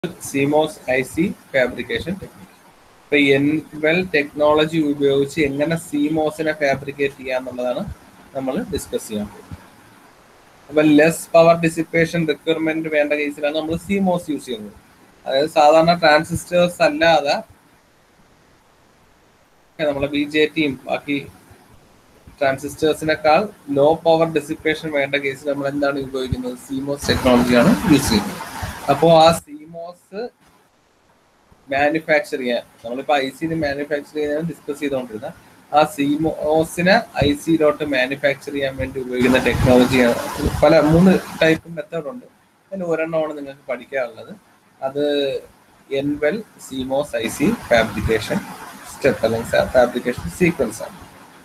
cmos IC fabrication technique. So, nwell technology ഉപയോഗിച്ച് എങ്ങനെ cmosനെ fabricate ചെയ്യാന്നുള്ളതാണ് നമ്മൾ ഡിസ്കസ് ചെയ്യാൻ പോകുന്നത്. അപ്പോൾ ലെസ് പവർ ഡിസിപ്പേഷൻ റിക്വയർമെന്റ് വേണ്ട കേസിലാണ് നമ്മൾ cmos യൂസ് ചെയ്യുന്നത്. അതായത് സാധാരണ ട്രാൻസിസ്റ്റേഴ്സ് അല്ലാതെ നമ്മളെ BJTയും ബാക്കി ട്രാൻസിസ്റ്റേഴ്സിനേക്കാൾ ലോ പവർ ഡിസിപ്പേഷൻ വേണ്ട കേസിൽ നമ്മൾ എന്താണ് ഉപയോഗിക്കുന്നത്? cmos ടെക്നോളജിയാണ് യൂസ് ചെയ്യുന്നത്. അപ്പോൾ ആ cmos മാനുഫാക്ചർ ചെയ്യാൻ നമ്മളിപ്പോൾ IC മാനുഫാക്ചർ ചെയ്യാൻ ഡിസ്കസ് ചെയ്തുകൊണ്ടിരുന്ന ആ cmosനെ IC മാനുഫാക്ചർ ചെയ്യാൻ വേണ്ടി ഉപയോഗിക്കുന്ന ടെക്നോളജിയാണ്. പല 3 ടൈപ്പ് മെത്തേഡ് ഉണ്ട്. അതിൽ ഒരെണ്ണമാണ് നിങ്ങൾക്ക് പഠിക്കാനുള്ളത്. അത് nwell cmos IC fabrication step അല്ലെങ്കിൽ ഫാബ്രിക്കേഷൻ സീക്വൻസ് ആണ്.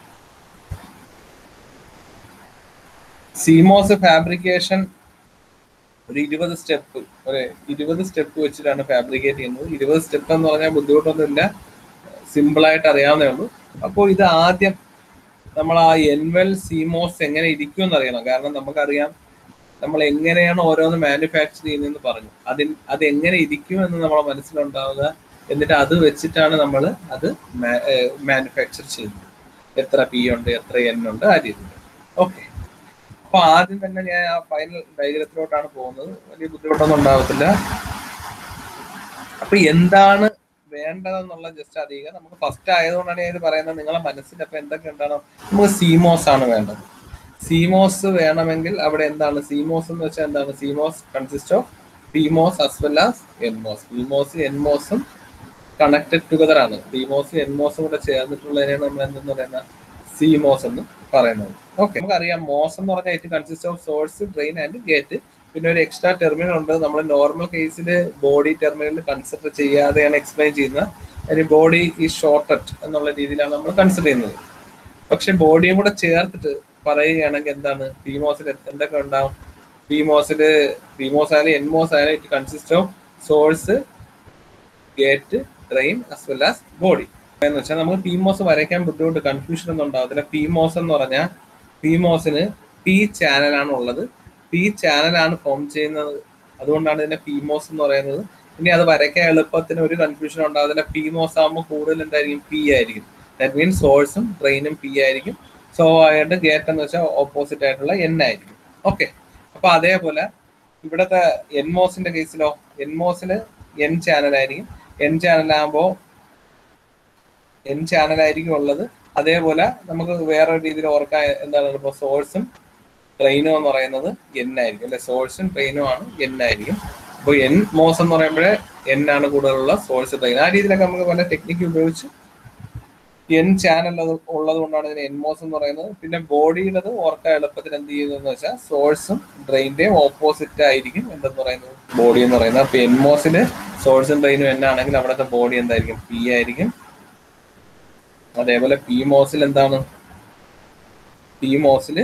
cmos ഫാബ്രിക്കേഷൻ ഒരു 20 സ്റ്റെപ്പ് വെച്ചിട്ടാണ് ഫാബ്രിക്കേറ്റ് ചെയ്യുന്നത്. 20 സ്റ്റെപ്പ് എന്ന് പറഞ്ഞാൽ ബുദ്ധിമുട്ടൊന്നുമില്ല, സിമ്പിളായിട്ട് അറിയാവുന്നേ ഉള്ളൂ. അപ്പോൾ ഇത് ആദ്യം നമ്മൾ ആ nwell cmos എങ്ങനെ ഇരിക്കുമെന്ന് അറിയണം. കാരണം നമുക്കറിയാം നമ്മൾ എങ്ങനെയാണ് ഓരോന്ന് മാനുഫാക്ചർ ചെയ്യുന്നതെന്ന് പറഞ്ഞു. അത് എങ്ങനെ ഇരിക്കുമെന്ന് നമ്മളെ മനസ്സിലുണ്ടാവുക. എന്നിട്ട് അത് വെച്ചിട്ടാണ് നമ്മൾ അത് മാനുഫാക്ചർ ചെയ്യുന്നത്. എത്ര P ഉണ്ട്, എത്ര N ഉണ്ട്, ആ രീതിയിൽ. ഓക്കെ, അപ്പൊ ആദ്യം തന്നെ ഞാൻ ആ ഫൈനൽ ഡയഗ്രത്തിലോട്ടാണ് പോകുന്നത്. വലിയ ബുദ്ധിമുട്ടൊന്നും ഉണ്ടാവത്തില്ല. അപ്പൊ എന്താണ് വേണ്ടതെന്നുള്ള ജസ്റ്റ് അറിയുക. നമുക്ക് ഫസ്റ്റ് ആയതുകൊണ്ടാണ് ഞാൻ ഇത് പറയുന്നത്. നിങ്ങളെ മനസ്സിൽ അപ്പൊ എന്തൊക്കെ ഉണ്ടാകണം? നമുക്ക് cmos ആണ് വേണ്ടത്. cmos വേണമെങ്കിൽ അവിടെ എന്താണ് cmos എന്ന് വെച്ചാൽ എന്താണ്? cmos consist of pmos as well as nmos. pmos nmosഉം കണക്റ്റഡ് ടുഗദർ ആണ്. pmos nmosഉം കൂടെ ചേർന്നിട്ടുള്ളതിനെയാണ് നമ്മൾ എന്തെന്ന് പറയുന്നത്? cmos എന്ന് പറയുന്നത്. ഓക്കെ, നമുക്കറിയാം MOS എന്ന് പറഞ്ഞാൽ it consist of source, drain and gate. പിന്നെ ഒരു എക്സ്ട്രാ ടെർമിനൽ ഉണ്ട്. നമ്മൾ നോർമൽ കേസിൽ ബോഡി ടെർമിനൽ കൺസിഡർ ചെയ്യാതെയാണ് എക്സ്പ്ലെയിൻ ചെയ്യുന്നത്. അതിന് ബോഡി ഈ ഷോർട്ടഡ് എന്നുള്ള രീതിയിലാണ് നമ്മൾ കൺസിഡർ ചെയ്യുന്നത്. പക്ഷെ ബോഡിയും കൂടെ ചേർത്തിട്ട് പറയുകയാണെങ്കിൽ എന്താണ് pmosൽ എന്തൊക്കെ ഉണ്ടാവും? pmos ആയാലും nmos ആയാലും it consist of source, gate, drain as well as body എന്ന് വെച്ചാൽ നമുക്ക് pmos വരയ്ക്കാൻ ബുദ്ധിമുട്ട്, കൺഫ്യൂഷൻ ഒന്നും ഉണ്ടാവത്തില്ല. pmos എന്ന് പറഞ്ഞാൽ pmosന് P ചാനലാണ് ഉള്ളത്. P ചാനലാണ് ഫോം ചെയ്യുന്നത്. അതുകൊണ്ടാണ് ഇതിനെ pmos എന്ന് പറയുന്നത്. ഇനി അത് വരയ്ക്കാൻ എളുപ്പത്തിന് ഒരു കൺഫ്യൂഷൻ ഉണ്ടാവത്തില്ല. pmos ആകുമ്പോൾ കൂടുതൽ എന്തായിരിക്കും? P ആയിരിക്കും. ദാറ്റ് മീൻസ് സോഴ്സും ഡ്രെയിനും P ആയിരിക്കും. സോ ആയിട്ട് ഗേറ്റ് എന്ന് വെച്ചാൽ ഓപ്പോസിറ്റ് ആയിട്ടുള്ള N ആയിരിക്കും. ഓക്കെ, അപ്പൊ അതേപോലെ ഇവിടുത്തെ nmosന്റെ കേസിലോ nmosന് N ചാനലായിരിക്കും. N ചാനലാകുമ്പോൾ N ചാനലായിരിക്കും ഉള്ളത്. അതേപോലെ നമുക്ക് വേറെ രീതിയിൽ ഓർക്കാൻ എന്താണ്? ഇപ്പോൾ സോഴ്സും ഡ്രെയിനും എന്ന് പറയുന്നത് N ആയിരിക്കും അല്ലെ? സോഴ്സും ഡ്രെയിനും ആണ് N ആയിരിക്കും. അപ്പോൾ nmos എന്ന് പറയുമ്പോഴേ N ആണ് കൂടുതലുള്ള സോഴ്സ്, ഡ്രെയിൻ. ആ രീതിയിലൊക്കെ നമുക്ക് പല ടെക്നിക്ക് ഉപയോഗിച്ച് N ചാനൽ ഉള്ളത് കൊണ്ടാണ് ഇതിന് nmos എന്ന് പറയുന്നത്. പിന്നെ ബോഡിയുടേത് ഓർക്കാൻ എളുപ്പത്തിൽ എന്ത് ചെയ്യുന്നതെന്ന് വെച്ചാൽ സോഴ്സും ഡ്രെയിൻ്റെയും ഓപ്പോസിറ്റ് ആയിരിക്കും എന്തെന്ന് പറയുന്നത്? ബോഡി എന്ന് പറയുന്നത്. അപ്പൊ nmosല് സോഴ്സും ഡ്രെയിനും N ആണെങ്കിൽ അവിടുത്തെ ബോഡി എന്തായിരിക്കും? P ആയിരിക്കും. അതേപോലെ pmosൽ എന്താണ്? pmosല്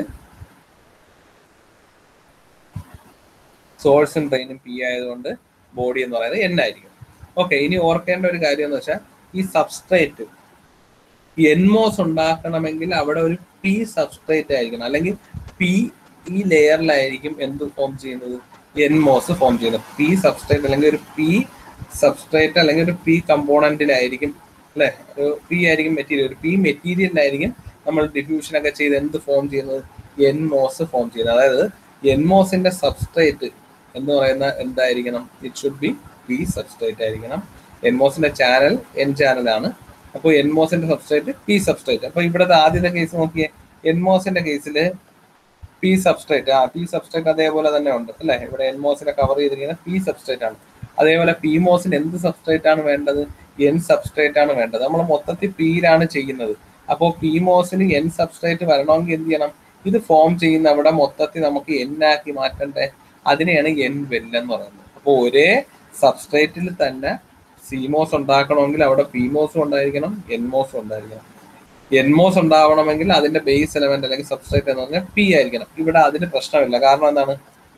സോഴ്സും ഡ്രെയിനും P ആയതുകൊണ്ട് ബോഡി എന്ന് പറയുന്നത് N ആയിരിക്കും. ഓക്കെ, ഇനി ഓർക്കേണ്ട ഒരു കാര്യം എന്ന് വെച്ചാൽ ഈ സബ്സ്ട്രേറ്റ് nmos ഉണ്ടാക്കണമെങ്കിൽ അവിടെ ഒരു P സബ്സ്ട്രേറ്റ് ആയിരിക്കണം. അല്ലെങ്കിൽ P ഈ ലെയറിലായിരിക്കും എന്ത് ഫോം ചെയ്യുന്നത്? nmos ഫോം ചെയ്യുന്നത്. P സബ്സ്ട്രേറ്റ് അല്ലെങ്കിൽ ഒരു P സബ്സ്ട്രേറ്റ് അല്ലെങ്കിൽ ഒരു P കമ്പോണന്റിലായിരിക്കും അല്ലെ? ഒരു P ആയിരിക്കും മെറ്റീരിയൽ. ഒരു P മെറ്റീരിയലിലായിരിക്കും നമ്മൾ ഡിഫ്യൂഷൻ ഒക്കെ ചെയ്ത് എന്ത് ഫോം ചെയ്യുന്നത്? nmos ഫോം ചെയ്യുന്നത്. അതായത് nmosന്റെ സബ്സ്ട്രേറ്റ് എന്ന് പറയുന്ന എന്തായിരിക്കണം? It should be P substrate ആയിരിക്കണം. nmosന്റെ ചാനൽ N ചാനലാണ്. അപ്പോൾ nmosന്റെ സബ്സ്ട്രേറ്റ് P സബ്സ്ട്രേറ്റ്. അപ്പൊ ഇവിടുത്തെ ആദ്യത്തെ കേസ് നോക്കിയേ. nmosന്റെ കേസിൽ P സബ്സ്ട്രേറ്റ്, P സബ്സ്ട്രേറ്റ് അതേപോലെ തന്നെ ഉണ്ട് അല്ലെ? ഇവിടെ nmosനെ കവർ ചെയ്തിരിക്കുന്ന P സബ്സ്ട്രേറ്റ് ആണ്. അതേപോലെ pmosന് എന്ത് സബ്സ്ട്രേറ്റ് ആണ് വേണ്ടത്? N സബ്സ്ട്രേറ്റ് ആണ് വേണ്ടത്. നമ്മൾ മൊത്തത്തിൽ Pയിലാണ് ചെയ്യുന്നത്. അപ്പോൾ pmosന് N സബ്സ്ട്രേറ്റ് വരണമെങ്കിൽ എന്ത് ചെയ്യണം? ഇത് ഫോം ചെയ്യുന്ന അവിടെ മൊത്തത്തിൽ നമുക്ക് N ആക്കി മാറ്റണ്ടേ? അതിനെയാണ് nwell എന്ന് പറയുന്നത്. അപ്പോൾ ഒരേ സബ്സ്ട്രേറ്റിൽ തന്നെ cmos ഉണ്ടാക്കണമെങ്കിൽ അവിടെ pmos ഉണ്ടായിരിക്കണം, nmos ഉണ്ടായിരിക്കണം. nmos ഉണ്ടാവണമെങ്കിൽ അതിന്റെ ബേസ് എലമെന്റ് അല്ലെങ്കിൽ സബ്സ്ട്രേറ്റ് എന്ന് പറഞ്ഞാൽ P ആയിരിക്കണം. ഇവിടെ അതിന് പ്രശ്നമില്ല. കാരണം എന്താണ്?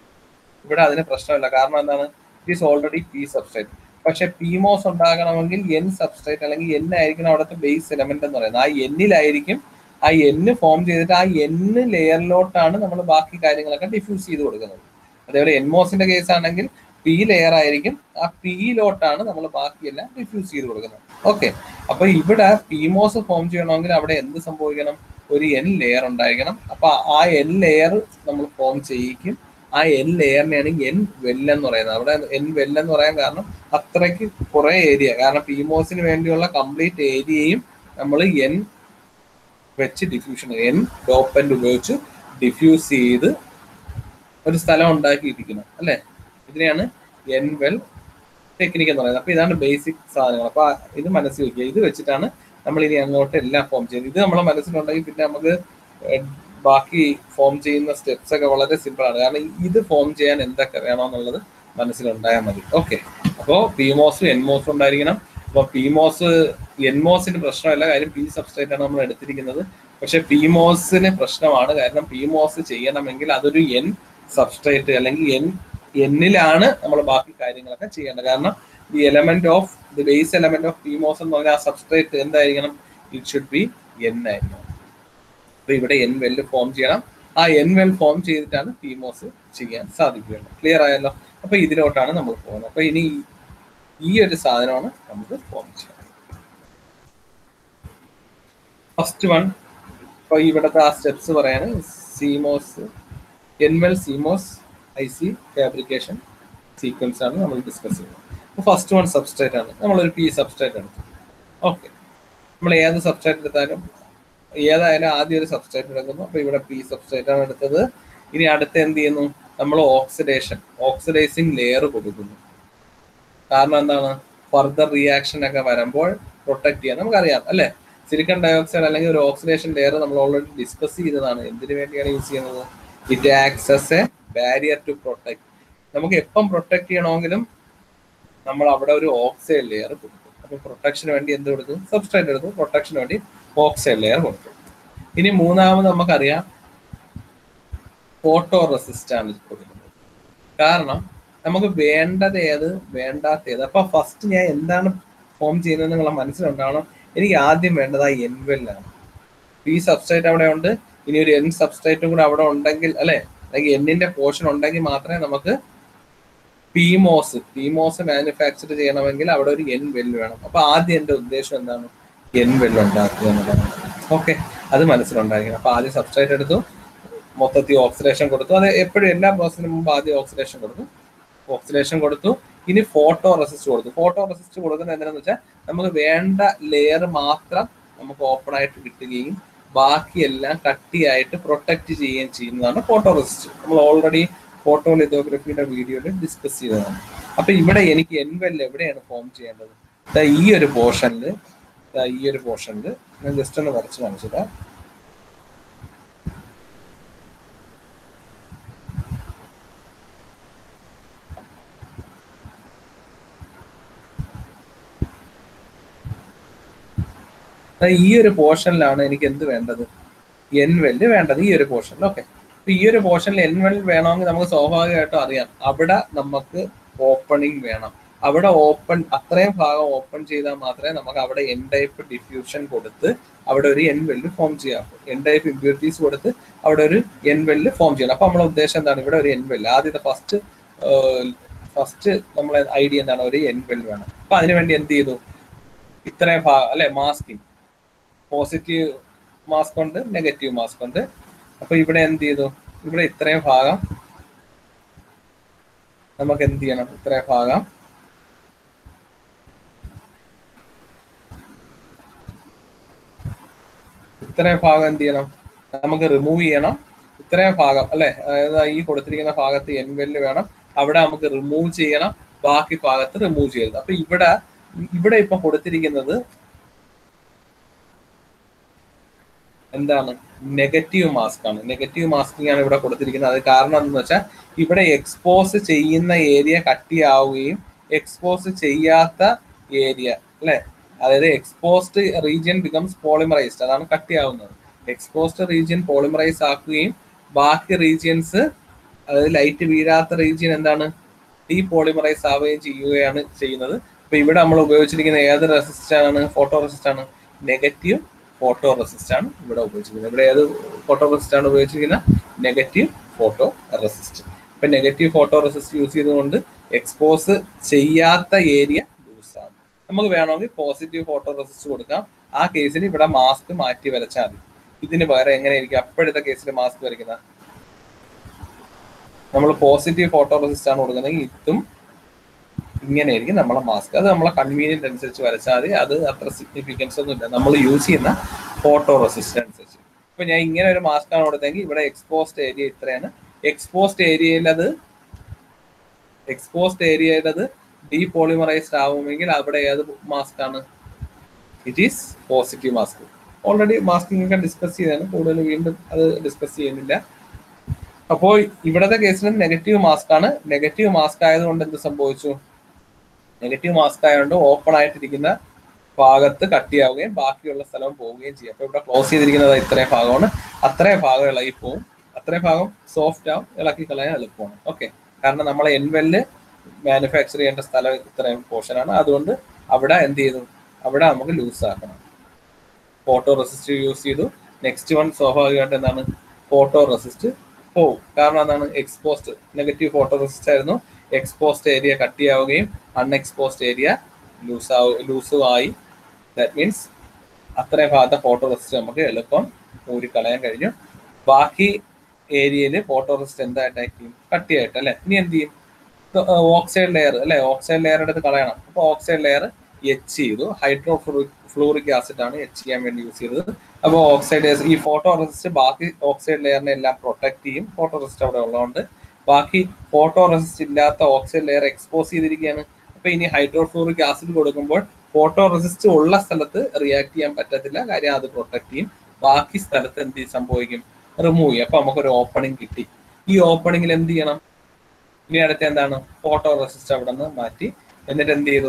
It is already P substrate. പക്ഷെ pmos ഉണ്ടാകണമെങ്കിൽ N സബ്സ്ട്രേറ്റ് അല്ലെങ്കിൽ N ആയിരിക്കണം അവിടുത്തെ ബേസ് എലമെന്റ് എന്ന് പറയുന്നത്. ആ N-ലായിരിക്കും ആ N ഫോം ചെയ്തിട്ട് ആ N ലെയറിലോട്ടാണ് നമ്മൾ ബാക്കി കാര്യങ്ങളൊക്കെ ഡിഫ്യൂസ് ചെയ്ത് കൊടുക്കുന്നത്. അതേപോലെ nmosന്റെ കേസ് ആണെങ്കിൽ പി ലെയർ ആയിരിക്കും. ആ പിയിലോട്ടാണ് നമ്മൾ ബാക്കിയെല്ലാം ഡിഫ്യൂസ് ചെയ്ത് കൊടുക്കുന്നത്. ഓക്കെ, അപ്പൊ ഇവിടെ പിമോസ് ഫോം ചെയ്യണമെങ്കിൽ അവിടെ എന്ത് സംഭവിക്കണം? ഒരു എൻ ലെയർ ഉണ്ടായിരിക്കണം. അപ്പൊ ആ എൻ ലെയർ നമ്മൾ ഫോം ചെയ്യിക്കും. ആ എൻ ലെയറിനെയാണ് എൻ വെൽ എന്ന് പറയുന്നത്. അവിടെ എൻ വെൽ എന്ന് പറയാൻ കാരണം അത്രയ്ക്ക് കുറെ ഏരിയ, കാരണം പിമോസിന് വേണ്ടിയുള്ള കംപ്ലീറ്റ് ഏരിയയും നമ്മൾ എൻ വെച്ച് ഡിഫ്യൂഷൻ, എൻ ഡോപ്പന്റ് ഉപയോഗിച്ച് ഡിഫ്യൂസ് ചെയ്ത് ഒരു സ്ഥലം ഉണ്ടാക്കിയിരിക്കണം അല്ലെ. ഇതിനെയാണ് എൻ വെൽ ടെക്നിക്ക് എന്ന് പറയുന്നത്. അപ്പൊ ഇതാണ് ബേസിക് സാധനങ്ങൾ. അപ്പൊ ഇത് മനസ്സിൽ വെക്കുക. ഇത് വെച്ചിട്ടാണ് നമ്മൾ ഇനി അങ്ങോട്ട് എല്ലാം ഫോം ചെയ്യുന്നത്. ഇത് നമ്മളെ മനസ്സിലുണ്ടെങ്കിൽ പിന്നെ നമുക്ക് ബാക്കി ഫോം ചെയ്യുന്ന സ്റ്റെപ്സ് ഒക്കെ വളരെ സിമ്പിൾ ആണ്. കാരണം ഇത് ഫോം ചെയ്യാൻ എന്തൊക്കെ വേണമെന്നുള്ളത് മനസ്സിലുണ്ടായാൽ മതി. ഓക്കെ, അപ്പോൾ പിമോസും എൻമോസും ഉണ്ടായിരിക്കണം. അപ്പൊ പിമോസ് എൻമോസിന് പ്രശ്നമല്ല, കാര്യം പി സബ്സ്ട്രേറ്റ് ആണ് നമ്മൾ എടുത്തിരിക്കുന്നത്. പക്ഷെ പിമോസിന് പ്രശ്നമാണ്, കാരണം പിമോസ് ചെയ്യണമെങ്കിൽ അതൊരു എൻ സബ്സ്ട്രേറ്റ് അല്ലെങ്കിൽ എന്നിലാണ് നമ്മൾ ബാക്കി കാര്യങ്ങളൊക്കെ ചെയ്യേണ്ടത്. കാരണം the element of the base element of PMOS എന്ന് പറഞ്ഞാൽ ആ സബ്സ്ട്രേറ്റ് എന്തായിരിക്കണം? ഇറ്റ് ഷുഡ് ബി എൻ ആയിരിക്കണം. അപ്പൊ ഇവിടെ എൻ വെൽ ഫോം ചെയ്യണം. ആ എൻ വെൽ ഫോം ചെയ്തിട്ടാണ് പിമോസ് ചെയ്യാൻ സാധിക്കുകയുള്ളൂ. ക്ലിയർ ആയല്ലോ? അപ്പൊ ഇതിലോട്ടാണ് നമ്മൾ പോകുന്നത്. അപ്പൊ ഇനി ഈ ഒരു സാധനമാണ് നമുക്ക് ഫോം ചെയ്യുന്നത്. ഫസ്റ്റ് വൺ, ഇപ്പൊ ഇവിടുത്തെ ആ സ്റ്റെപ്സ് പറയാണ്. CMOS N well CMOS IC fabrication sequence ആണ് നമ്മൾ ഡിസ്കസ് ചെയ്യുന്നത്. ഫസ്റ്റ് വൺ സബ്സ്ട്രേറ്റ് ആണ്. നമ്മളൊരു പി സബ്സ്ട്രേറ്റ് എടുത്തു. ഓക്കെ, നമ്മൾ ഏത് സബ്സ്ട്രേറ്റ് എടുത്താലും ഏതായാലും ആദ്യം ഒരു സബ്സ്ട്രേറ്റ് എടുക്കുന്നു. അപ്പൊ ഇവിടെ പി സബ്സ്ട്രേറ്റ് ആണ് എടുത്തത്. ഇനി അടുത്ത് എന്ത് ചെയ്യുന്നു? നമ്മൾ ഓക്സിഡൈസിങ് ലെയർ കൊടുക്കുന്നു. കാരണം എന്താണ്? ഫർദർ റിയാക്ഷൻ ഒക്കെ വരുമ്പോൾ പ്രൊട്ടക്ട് ചെയ്യാൻ നമുക്കറിയാം അല്ലെ. സിലിക്കൺ ഡയോക്സൈഡ് അല്ലെങ്കിൽ ഒരു ഓക്സിഡേഷൻ ലെയർ നമ്മൾ ഓൾറെഡി ഡിസ്കസ് ചെയ്തതാണ്. എന്തിനു വേണ്ടിയാണ് യൂസ് ചെയ്യുന്നത്? It acts as a barrier to protect. നമുക്ക് എപ്പം പ്രൊട്ടക്ട് ചെയ്യണമെങ്കിലും നമ്മൾ അവിടെ ഒരു ഓക്സൈഡ് ലെയർ കൊടുക്കും. അപ്പൊ പ്രൊട്ടക്ഷന് വേണ്ടി എന്ത് കൊടുക്കും? സബ്സ്ട്രേറ്റ് എടുക്കും. പ്രൊട്ടക്ഷന് വേണ്ടി ഓക്സൈഡ് ലെയർ കൊടുക്കും. ഇനി മൂന്നാമത് നമുക്കറിയാം ഫോട്ടോ റെസിസ്റ്റ് ആണ് കൊടുക്കുന്നത്. കാരണം നമുക്ക് വേണ്ടത് ഏത്, വേണ്ടാത്ത ഏത്. അപ്പൊ ഫസ്റ്റ് ഞാൻ എന്താണ് ഫോം ചെയ്യുന്നത് നിങ്ങളെ മനസ്സിലുണ്ടാവണം. എനിക്ക് ആദ്യം വേണ്ടത് ആ എൻവെല്ലാണ്. പി സബ്സ്ട്രേറ്റ് അവിടെ ഉണ്ട്. ഇനി ഒരു എൻ സബ്സ്ട്രേറ്റും കൂടെ അവിടെ ഉണ്ടെങ്കിൽ അല്ലെ, അല്ലെങ്കിൽ എന്നിന്റെ പോർഷൻ ഉണ്ടെങ്കിൽ മാത്രമേ നമുക്ക് പിമോസ് മാനുഫാക്ചർ ചെയ്യണമെങ്കിൽ അവിടെ ഒരു എൻ വെല്ല് വേണം. അപ്പൊ ആദ്യം എന്റെ ഉദ്ദേശം എന്താണ്? എൻ വെല്ല് ഉണ്ടാക്കുക എന്നുള്ളതാണ്. ഓക്കെ, അത് മനസ്സിലുണ്ടായിരിക്കണം. അപ്പൊ ആദ്യം സബ്സ്ട്രേറ്റ് എടുത്തു, മൊത്തത്തിൽ ഓക്സിഡേഷൻ കൊടുത്തു. അത് എപ്പോഴും എല്ലാ പ്രോസസ്സിനും മുമ്പ് ആദ്യം ഓക്സിഡേഷൻ കൊടുത്തു. ഇനി ഫോട്ടോ റെസിസ്റ്റ് കൊടുത്തു. ഫോട്ടോ റെസിസ്റ്റ് കൊടുക്കുന്നത് എന്തിനാന്ന് വെച്ചാൽ നമുക്ക് വേണ്ട ലെയർ മാത്രം നമുക്ക് ഓപ്പൺ ആയിട്ട് കിട്ടുകയും ബാക്കിയെല്ലാം കട്ടിയായിട്ട് പ്രൊട്ടക്ട് ചെയ്യുകയും ചെയ്യുന്നതാണ് ഫോട്ടോ റെസിസ്റ്റ്. നമ്മൾ ഓൾറെഡി ഫോട്ടോ ലിത്തോഗ്രഫിയുടെ വീഡിയോയിൽ ഡിസ്കസ് ചെയ്തതാണ്. അപ്പൊ ഇവിടെ എനിക്ക് എൻവെൽ എവിടെയാണ് ഫോം ചെയ്യേണ്ടത്? ഈ ഒരു പോർഷനിൽ ഞാൻ ജസ്റ്റ് ഒന്ന് വരച്ച് കാണിച്ചില്ല. ഈ ഒരു പോർഷനിലാണ് എനിക്ക് എന്ത് വേണ്ടത്? എൻവെല് വേണ്ടത് ഈ ഒരു പോർഷനിൽ. ഓക്കെ, അപ്പൊ ഈ ഒരു പോർഷനിൽ എൻവെൽ വേണമെങ്കിൽ നമുക്ക് സ്വാഭാവികമായിട്ടും അറിയാം അവിടെ നമുക്ക് ഓപ്പണിംഗ് വേണം. അവിടെ അത്രയും ഭാഗം ഓപ്പൺ ചെയ്താൽ മാത്രമേ നമുക്ക് അവിടെ എൻ ടൈപ്പ് ഡിഫ്യൂഷൻ കൊടുത്ത് അവിടെ ഒരു എൻവെല് ഫോം ചെയ്യാം. എൻ ടൈപ്പ് ഇമ്പ്യൂരിറ്റീസ് കൊടുത്ത് അവിടെ ഒരു എൻവെല് ഫോം ചെയ്യണം. അപ്പൊ നമ്മളെ ഉദ്ദേശം എന്താണ്? ഇവിടെ ഒരു എൻവെല് ആദ്യത്തെ ഫസ്റ്റ് നമ്മളെ ഐഡിയ എന്താണ്? ഒരു എൻവെൽ വേണം. അപ്പൊ അതിനുവേണ്ടി എന്ത് ചെയ്തു? ഇത്രയും ഭാഗം അല്ലെ, മാസ്കിങ്, പോസിറ്റീവ് മാസ്ക് ഉണ്ട്, നെഗറ്റീവ് മാസ്ക് ഉണ്ട്. അപ്പൊ ഇവിടെ എന്ത് ചെയ്തു? ഇവിടെ ഇത്രയും ഭാഗം നമുക്ക് എന്ത് ചെയ്യണം? ഇത്രയും ഭാഗം എന്ത് ചെയ്യണം? നമുക്ക് റിമൂവ് ചെയ്യണം. ഇത്രയും ഭാഗം അല്ലെ, അതായത് ഈ കൊടുത്തിരിക്കുന്ന ഭാഗത്ത് എൻവെല്ല് വേണം, അവിടെ നമുക്ക് റിമൂവ് ചെയ്യണം, ബാക്കി ഭാഗത്ത് റിമൂവ് ചെയ്യരുത്. അപ്പൊ ഇവിടെ ഇപ്പൊ കൊടുത്തിരിക്കുന്നത് എന്താണ്? നെഗറ്റീവ് മാസ്ക് ആണ്. നെഗറ്റീവ് മാസ്കിംഗ് ആണ് ഇവിടെ കൊടുത്തിരിക്കുന്നത്. അത് കാരണം എന്താണെന്ന് വെച്ചാൽ ഇവിടെ എക്സ്പോസ് ചെയ്യുന്ന ഏരിയ കട്ടിയാവുകയും എക്സ്പോസ് ചെയ്യാത്ത ഏരിയ അല്ലെ, അതായത് എക്സ്പോസ്ഡ് റീജിയൻ ബിക്കംസ് പോളിമറൈസ്ഡ്, അതാണ് കട്ടിയാവുന്നത്. എക്സ്പോസ്ഡ് റീജിയൻ പോളിമറൈസ് ആക്കുകയും ബാക്കി റീജിയൻസ്, അതായത് ലൈറ്റ് വീഴാത്ത റീജിയൻ എന്താണ്? ഡീപോളിമറൈസ് ആവുകയും ചെയ്യുന്നത്. അപ്പൊ ഇവിടെ നമ്മൾ ഉപയോഗിച്ചിരിക്കുന്ന ഏത് റെസിസ്റ്റ് ആണ്? ഫോട്ടോ റെസിസ്റ്റ് ആണ്. നെഗറ്റീവ് ഫോട്ടോ റെസിസ്റ്റ് ആണ് ഇവിടെ ഉപയോഗിച്ചിരിക്കുന്നത്. ഇവിടെ ഏത് ഫോട്ടോ റെസിസ്റ്റ് ആണ് ഉപയോഗിച്ചിരിക്കുന്നത്? Negative photo resist. ഇപ്പൊ നെഗറ്റീവ് ഫോട്ടോ റെസിസ്റ്റ് യൂസ് ചെയ്തുകൊണ്ട് എക്സ്പോസ് ചെയ്യാത്ത ഏരിയ ലൂസാണ്. നമുക്ക് വേണമെങ്കിൽ പോസിറ്റീവ് ഫോട്ടോ റെസിസ്റ്റ് കൊടുക്കാം. ആ കേസിൽ ഇവിടെ മാസ്ക് മാറ്റി വരച്ചാൽ മതി. ഇതിന് പകരം എങ്ങനെയായിരിക്കും അപ്പോഴത്തെ കേസിൽ മാസ്ക് വരയ്ക്കുന്നത്? നമ്മൾ പോസിറ്റീവ് ഫോട്ടോ റെസിസ്റ്റ് ആണ് കൊടുക്കുന്നതെങ്കിൽ ഇതും ഇങ്ങനെയായിരിക്കും നമ്മളെ മാസ്ക്. അത് നമ്മളെ കൺവീനിയന്റ് അനുസരിച്ച് വരച്ചാൽ മതി. അത് അത്ര സിഗ്നിഫിക്കൻസ് ഒന്നും ഇല്ല നമ്മൾ യൂസ് ചെയ്യുന്ന ഫോട്ടോ റെസിസ്റ്റ് അനുസരിച്ച്. ഇപ്പൊ ഞാൻ ഇങ്ങനെ ഒരു മാസ്ക് ആണ് കൊടുത്തെങ്കിൽ ഇവിടെ എക്സ്പോസ്ഡ് ഏരിയ ഇത്രയാണ്. എക്സ്പോസ്ഡ് ഏരിയയിൽ അത് ഡീപോളിമറൈസ്ഡ് ആവുമെങ്കിൽ അവിടെ ഏത് മാസ്ക് ആണ്? It is positive mask. Already masking ഒക്കെ ഡിസ്കസ് ചെയ്താണ്, കൂടുതൽ വീണ്ടും അത് ഡിസ്കസ് ചെയ്യുന്നില്ല. അപ്പോൾ ഇവിടത്തെ കേസിൽ നെഗറ്റീവ് മാസ്ക് ആണ്. നെഗറ്റീവ് മാസ്ക് ആയതുകൊണ്ട് എന്ത് സംഭവിച്ചു? നെഗറ്റീവ് മാസ്ക് ആയതുകൊണ്ട് ഓപ്പൺ ആയിട്ടിരിക്കുന്ന ഭാഗത്ത് കട്ടിയാവുകയും ബാക്കിയുള്ള സ്ഥലം പോവുകയും ചെയ്യും. അപ്പൊ ഇവിടെ ക്ലോസ് ചെയ്തിരിക്കുന്നത് ഇത്രയും ഭാഗമാണ്. അത്രയും ഭാഗം ഇളകി പോവും, അത്രയും ഭാഗം സോഫ്റ്റ് ആവും, ഇളക്കി കളയാൻ എളുപ്പമാണ്. ഓക്കെ, കാരണം നമ്മളെ എൻവെല്ല് മാനുഫാക്ചർ ചെയ്യേണ്ട സ്ഥലം ഇത്രയും പോർഷനാണ്. അതുകൊണ്ട് അവിടെ എന്ത് ചെയ്തു? അവിടെ നമുക്ക് ലൂസ് ആക്കണം. ഫോട്ടോ റെസിസ്റ്റ് യൂസ് ചെയ്തു. നെക്സ്റ്റ് വൺ സ്വാഭാവികമായിട്ട് എന്താണ്? ഫോട്ടോ റെസിസ്റ്റ് പോവും. കാരണം എന്താണ്? എക്സ്പോസ്ഡ് നെഗറ്റീവ് ഫോട്ടോ റെസിസ്റ്റ് ആയിരുന്നു. എക്സ്പോസ്ഡ് ഏരിയ കട്ടിയാവുകയും അൺഎക്സ്പോസ്ഡ് ഏരിയ ലൂസും ആയി. ദാറ്റ് മീൻസ് അത്രയും ഭാഗത്തെ ഫോട്ടോ റെസിസ്റ്റ് നമുക്ക് എളുപ്പം ഊരിക്കളയാൻ കഴിഞ്ഞു. ബാക്കി ഏരിയയിൽ ഫോട്ടോ റെസിസ്റ്റ് എന്തായിട്ടായിരിക്കും? കട്ടിയായിട്ട് അല്ലെ. ഇനി എന്ത് ചെയ്യും? ഓക്സൈഡ് ലെയർ അല്ലെ, ഓക്സൈഡ് ലെയർ എടുത്ത് കളയണം. അപ്പൊ ഓക്സൈഡ് ലെയർ എച്ച് ചെയ്തു. ഫ്ലൂറിക് ആസിഡ് ആണ് എച്ച് ചെയ്യാൻ വേണ്ടി യൂസ് ചെയ്തത്. അപ്പോൾ ഓക്സൈഡ് ഈ ഫോട്ടോ റെസിസ്റ്റ് ബാക്കി ഓക്സൈഡ് ലെയറിനെ എല്ലാം പ്രൊട്ടക്ട് ചെയ്യും. ഫോട്ടോ റെസിസ്റ്റ് അവിടെ ഉള്ളതുകൊണ്ട് ബാക്കി ഫോട്ടോ റെസിസ്റ്റ് ഇല്ലാത്ത ഓക്സൈഡ് ലെയർ എക്സ്പോസ് ചെയ്തിരിക്കുകയാണ്. അപ്പൊ ഇനി ഹൈഡ്രോഫ്ലൂറിക് ആസിഡ് കൊടുക്കുമ്പോൾ ഫോട്ടോ റെസിസ്റ്റ് ഉള്ള സ്ഥലത്ത് റിയാക്ട് ചെയ്യാൻ പറ്റത്തില്ല, കാര്യം അത് പ്രൊട്ടക്ട് ചെയ്യും. ബാക്കി സ്ഥലത്ത് എന്ത് സംഭവിക്കും? റിമൂവ് ചെയ്യും. അപ്പൊ നമുക്കൊരു ഓപ്പണിംഗ് കിട്ടി. ഈ ഓപ്പണിംഗിൽ എന്ത് ചെയ്യണം? ഇനി അടുത്ത് എന്താണ്? ഫോട്ടോ റെസിസ്റ്റ് അവിടെ നിന്ന് മാറ്റി. എന്നിട്ട് എന്ത് ചെയ്തു?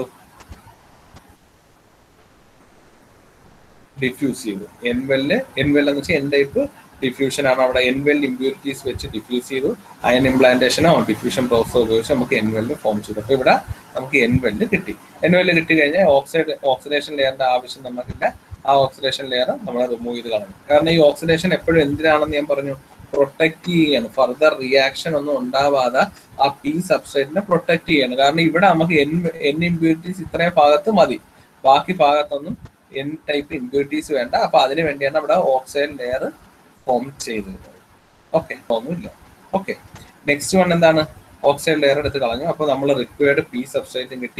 ഡിഫ്യൂസ് ചെയ്തു. എൻവെല്ല് എന്ന് വെച്ചാൽ എൻ ടൈപ്പ് ഡിഫ്യൂഷൻ ആണ്. അവിടെ എൻവെൽ ഇമ്പ്യൂരിറ്റീസ് വെച്ച് ഡിഫ്യൂസ് ചെയ്തു. അയൺ ഇംപ്ലാന്റേഷനോ ഡിഫ്യൂഷൻ പ്രോസസ് ഉപയോഗിച്ച് നമുക്ക് എൻവെല്ല് ഫോം ചെയ്തു. അപ്പൊ ഇവിടെ നമുക്ക് എൻവെല്ല് കിട്ടി. എൻവെല്ല് കിട്ടി കഴിഞ്ഞാൽ ഓക്സിഡേഷൻ ലെയറിന്റെ ആവശ്യം നമുക്കില്ല. ആ ഓക്സിഡേഷൻ ലെയർ നമ്മൾ റിമൂവ് ചെയ്ത് കളഞ്ഞു. കാരണം ഈ ഓക്സിഡേഷൻ എപ്പോഴും എന്തിനാണെന്ന് ഞാൻ പറഞ്ഞു? പ്രൊട്ടക്ട് ചെയ്യാണ്. ഫർദർ റിയാക്ഷൻ ഒന്നും ഉണ്ടാവാതെ ആ പി സബ്സ്ട്രേറ്റിനെ പ്രൊട്ടക്ട് ചെയ്യാണ്. കാരണം ഇവിടെ നമുക്ക് എൻ ഇമ്പ്യൂരിറ്റീസ് ഇത്രയും ഭാഗത്ത് മതി, ബാക്കി ഭാഗത്തൊന്നും എൻ ടൈപ്പ് ഇമ്പ്യൂരിറ്റീസ് വേണ്ട. അപ്പൊ അതിന് വേണ്ടിയാണ് ഇവിടെ ഓക്സൈഡ് ലെയർ ഫോം ചെയ്തിരുന്നത്. ഓക്കെ, ഒന്നുമില്ല. ഓക്കെ, നെക്സ്റ്റ് വൺ എന്താണ്? ഓക്സൈഡ് ലെയർ എടുത്ത് കളഞ്ഞു. അപ്പൊ നമ്മൾ റിക്വയർഡ് പി സബ്സ്ട്രേറ്റും കിട്ടി,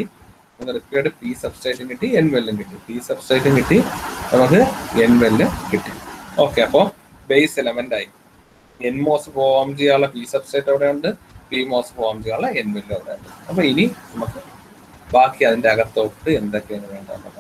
എൻവെല്ലും കിട്ടി. പി സബ്സ്ട്രേറ്റും കിട്ടി, നമുക്ക് എൻവെല്ല് കിട്ടി. ഓക്കെ, അപ്പോൾ ബേസ് എലമെന്റ് ആയി. എൻമോസ് ഫോം ചെയ്യാനുള്ള പി സബ്സ്ട്രേറ്റ് അവിടെ ഉണ്ട്, പി മോസ് ഫോം ചെയ്യാനുള്ള എൻവെല്ല് അവിടെ ഉണ്ട്. അപ്പൊ ഇനി നമുക്ക് ബാക്കി അതിന്റെ അകത്തോട്ട് എന്തൊക്കെയാണ് വേണ്ടത്?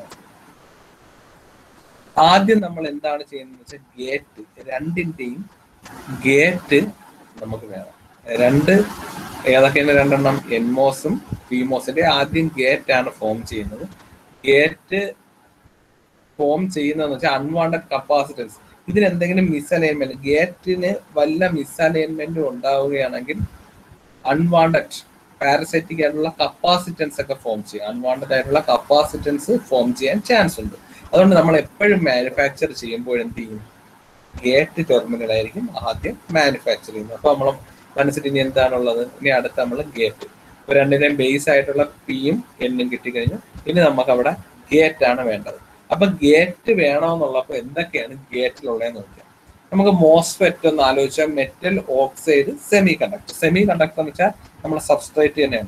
ആദ്യം നമ്മൾ എന്താണ് ചെയ്യുന്നത് വെച്ചാൽ ഗേറ്റ്, രണ്ടിന്റെയും ഗേറ്റ് നമുക്ക് വേണം. ഏതൊക്കെയാണ് രണ്ടെണ്ണം? എൻമോസും പിമോസിന്റെ ആദ്യം ഗേറ്റ് ആണ് ഫോം ചെയ്യുന്നത്. ഗേറ്റ് ഫോം ചെയ്യുന്നതെന്ന് വെച്ചാൽ അൺവാണ്ടഡ് കപ്പാസിറ്റൻസ്. ഇതിന് എന്തെങ്കിലും മിസ്അലൈൻമെന്റ്, ഗേറ്റിന് വല്ല മിസ്അലൈൻമെന്റും ഉണ്ടാവുകയാണെങ്കിൽ അൺവാണ്ടഡ് പാരസൈറ്റിക് ആയിട്ടുള്ള കപ്പാസിറ്റൻസ് ഒക്കെ ഫോം ചെയ്യാം. അൺവാണ്ടഡ് ആയിട്ടുള്ള കപ്പാസിറ്റൻസ് ഫോം ചെയ്യാൻ ചാൻസ് ഉണ്ട്. അതുകൊണ്ട് നമ്മൾ എപ്പോഴും മാനുഫാക്ചർ ചെയ്യുമ്പോൾ എന്ത് ചെയ്യും? ഗേറ്റ് ടെർമിനൽ ആയിരിക്കും ആദ്യം മാനുഫാക്ചർ ചെയ്യുന്നത്. അപ്പൊ നമ്മൾ മനസ്സിൽ ഇനി എന്താണുള്ളത്? ഇനി അടുത്ത നമ്മൾ ഗേറ്റ്. ഇപ്പൊ രണ്ടിനെയും ബേസ് ആയിട്ടുള്ള പിയും എന്നും കിട്ടിക്കഴിഞ്ഞു. ഇനി നമുക്ക് അവിടെ ഗേറ്റ് ആണ് വേണ്ടത്. അപ്പൊ ഗേറ്റ് വേണമെന്നുള്ളപ്പോ എന്തൊക്കെയാണ് ഗേറ്റിലുള്ളതെന്ന് നോക്കാം. നമുക്ക് മോസ്ഫെറ്റ് ഒന്ന് ആലോചിച്ചാൽ metal oxide semiconductor. Semiconductor എന്ന് വെച്ചാൽ നമ്മുടെ സബ്സ്ട്രേറ്റ് തന്നെയാണ്.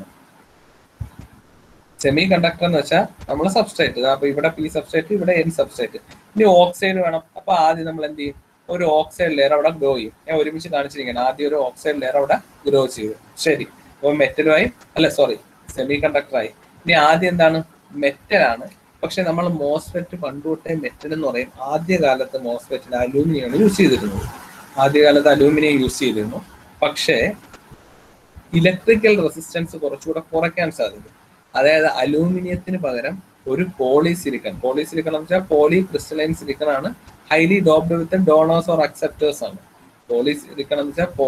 സെമി കണ്ടക്ടർ എന്ന് വെച്ചാൽ നമ്മളെ സബ്സ്ട്രേറ്റ്. അപ്പൊ ഇവിടെ പി സബ്സ്ട്രേറ്റ്, ഇവിടെ എൻ സബ്സ്ട്രേറ്റ്. ഇനി ഓക്സൈഡ് വേണം. അപ്പൊ ആദ്യം നമ്മൾ എന്ത് ചെയ്യും? ഒരു ഓക്സൈഡ് ലെയർ അവിടെ ഗ്രോ ചെയ്യും. ഞാൻ ഒരുമിച്ച് കാണിച്ചിരിക്കുകയാണ്. ആദ്യം ഒരു ഓക്സൈഡ് ലെയർ അവിടെ ഗ്രോ ചെയ്തു. ശരി, അപ്പൊ മെറ്റലുമായി സെമി കണ്ടക്ടറായി. ഇനി ആദ്യം എന്താണ്? മെറ്റലാണ്. പക്ഷെ നമ്മൾ മോസ്ഫെറ്റ് പണ്ടുതൊട്ടേ മെറ്റൽ എന്ന് പറയും. ആദ്യകാലത്ത് മോസ്ഫെറ്റിന് അലൂമിനിയാണ് യൂസ് ചെയ്തിരുന്നത്. ആദ്യകാലത്ത് അലൂമിനിയം യൂസ് ചെയ്തിരുന്നു. പക്ഷേ ഇലക്ട്രിക്കൽ റെസിസ്റ്റൻസ് കുറച്ചുകൂടെ കുറയ്ക്കാൻ സാധിക്കും. അതായത് അലൂമിനിയത്തിന് പകരം ഒരു പോളിസിലിക്കൺ എന്ന് വെച്ചാൽ പോളി ക്രിസ്റ്റലൈൻ സിലിക്കൺ ആണ്. Highly doped with donors or acceptors ആണ്. പോളിസിലിക്കൺ എന്ന് വെച്ചാൽ